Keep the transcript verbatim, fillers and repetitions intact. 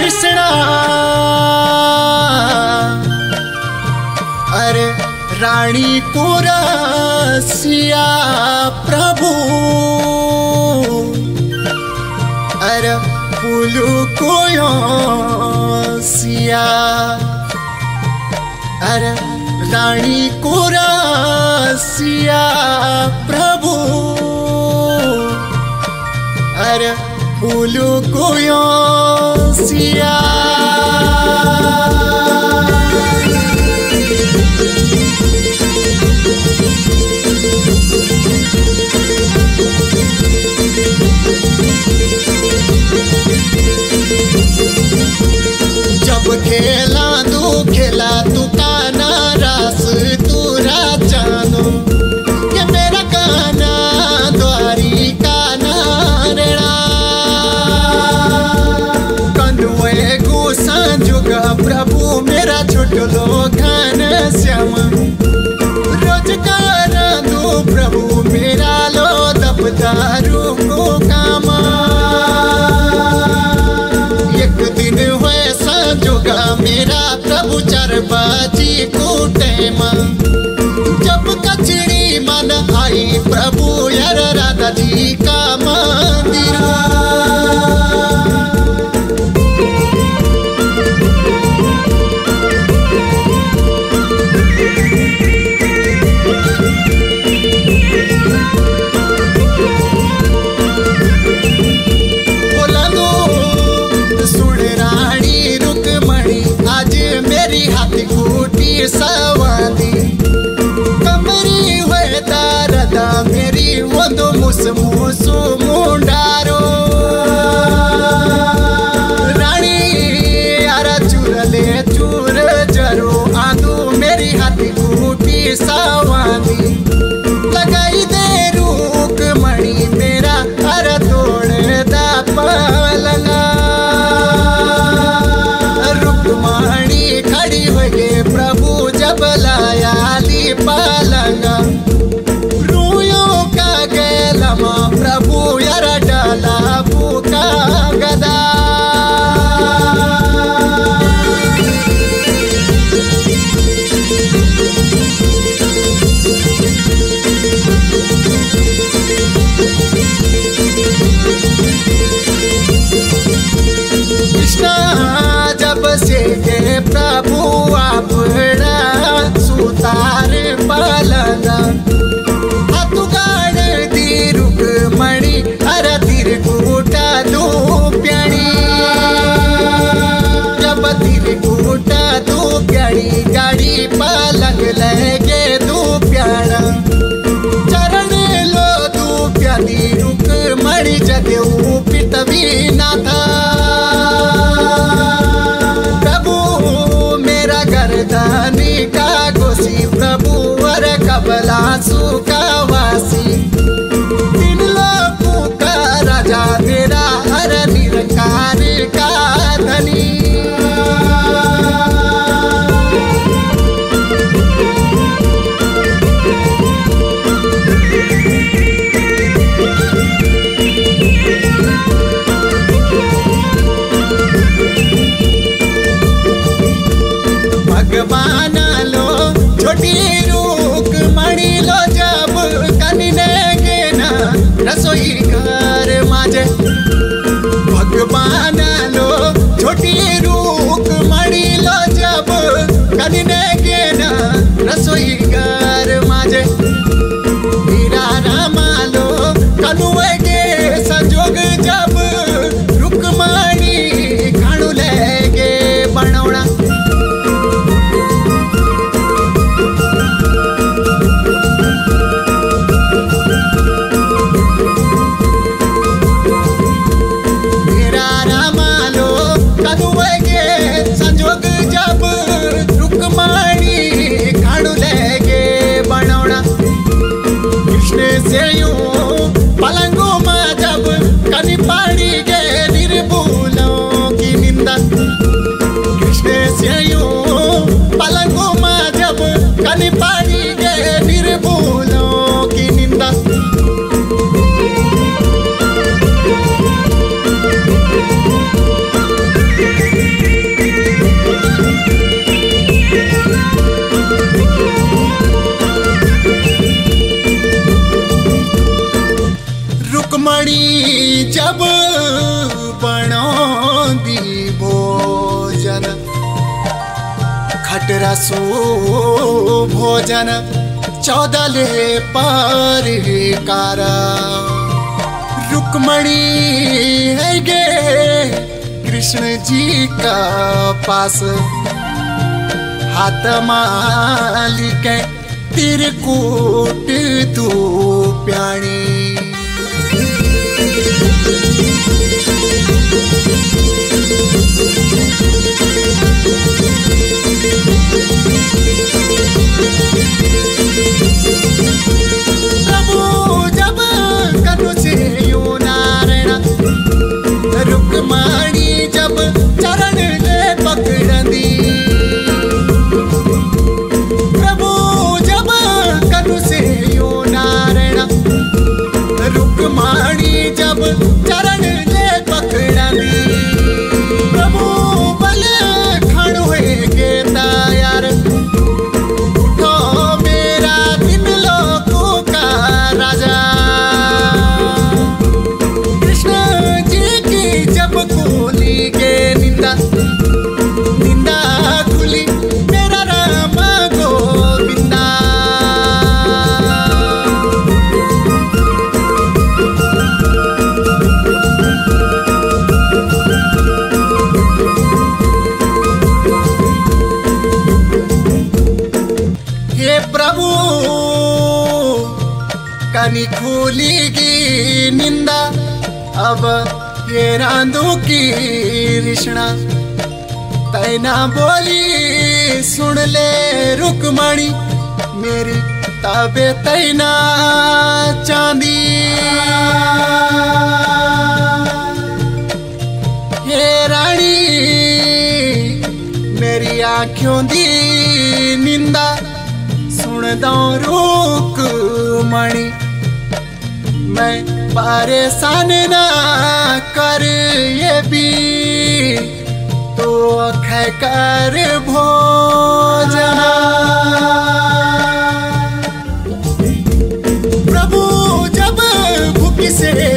कृष्णा अरे रानी को रसिया प्रभु अरे फूलू को सिया अरे रानी को रसिया प्रभु अरे फूलू को सिया जब खेला तू खेला तू काना रास तू राजानो ये मेरा काना द्वारी काना रेड़ा कनुए गुस्सा जुगा प्रभु मेरा छोटलो खान श्याम रोजगार दो प्रभु मेरा लो दबदारू को कामा एक दिन हुए संजोगा मेरा प्रभु चरबाजी को टेमा जब कचड़ी मन आई प्रभु यार राधा जी का मंदिर सवादी कमरी हुए दारदा मेरी वो दो मुस मुसु जब बनौंदी भोजन खटरसो भोजन चौदले पर कारा रुक्मणी है गे कृष्ण जी का पास हाथ मालिक तिरकूट तू प्याणी प्रभु जब कनु से यू नारायण रुक्मणी जब चरण ले पकड़ंदी प्रभु जब कनु से यू नारायण रुक्मणी जब चरण ले पकड़ंदी प्रभु बल खड़ हुए के तैयार उठो मेरा दिन लोगों का राजा कृष्ण जी की जब खोली के निंदा निंदा खुली मेरा राम गोविंदा हे प्रभु कनी खोलेगी निंदा अब ये रांदू की रिश्ना तैना बोली सुन ले रुक्मणी मेरी तबे तैना चांदी हे रानी मेरी आँखों दी निंदा सुन दो रुक्मणी मैं परेशान ना कर ये भी तो खे कर भोजन प्रभु जब भूख से